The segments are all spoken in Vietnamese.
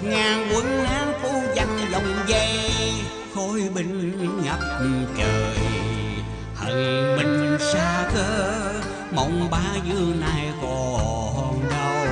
ngàn quân Hán phu danh dòng dây, khối binh ngập trời. Hận binh xa cơ, mộng ba dương nay còn đâu.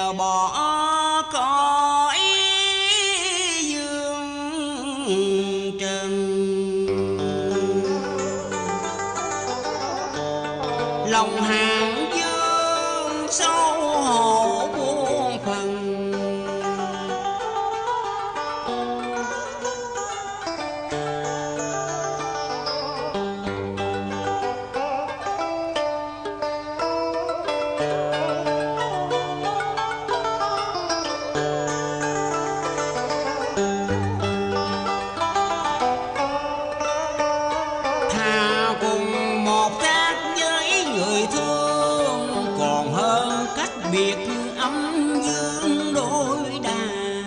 bỏ cõi dương trần. Lòng hạng dương xấu hổ buồn phần, thà cùng một khác với người thương còn hơn cách biệt âm dương đôi đàn.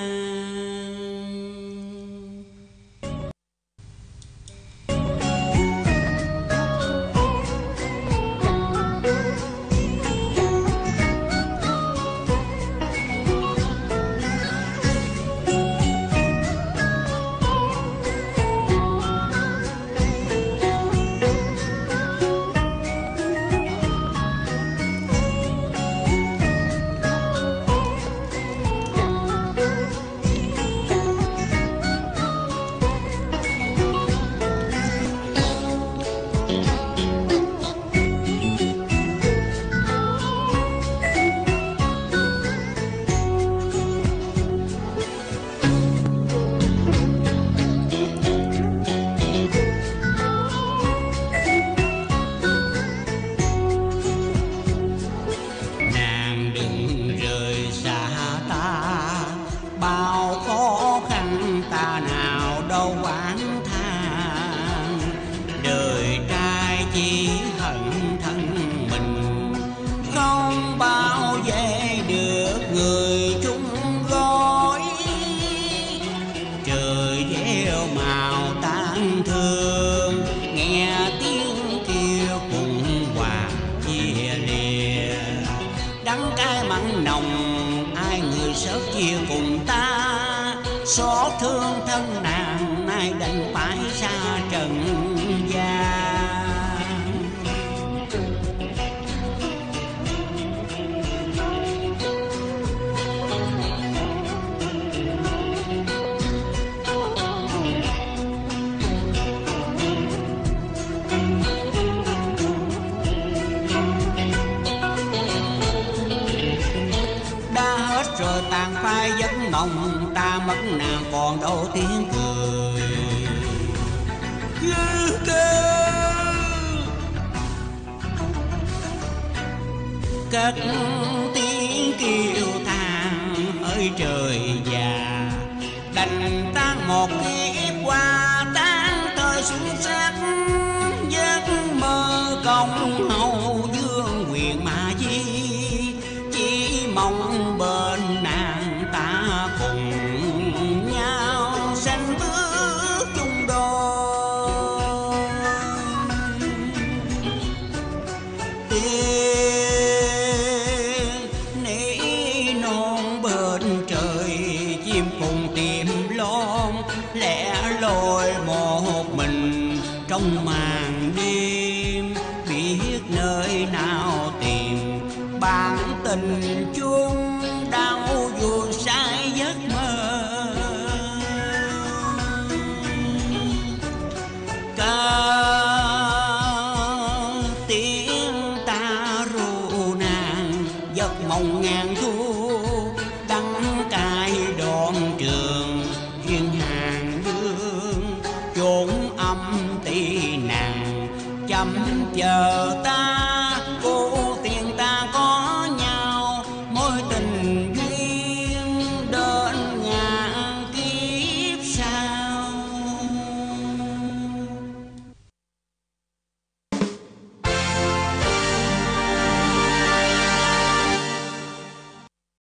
Bao khó khăn ta nào đâu oán than, đời trai chỉ hận thân mình, không bao về được người chung gói. Trời gieo màu tan thương, nghe tiếng kêu cùng hoàng chia lìa. Đắng cay mặn nồng ai người sớt chia cùng ta, xót thương thân nàng nay đành phải xa trần gian. Rồi tàn phai giấc mộng ta mất nàng còn đâu tiếng cười. Cất tiếng kêu than ơi trời già, đành tan một kiếp qua tan thời xuân sắc. Giấc mơ công hậu dương quyền mà di, chỉ mong bên nàng ta cùng nhau sanh bước chung đôi. Tiếng nỉ non bên trời chim cùng tìm lon, lẻ loi một mình trong màn đêm, biết nơi nào tìm bản tình chung đau dù sai giấc mơ. Cả tiếng ta ru nàng giấc mộng ngàn thu, đắng cay đoạn trường duyên hàng dương, chốn âm tì nàng chăm chờ ta.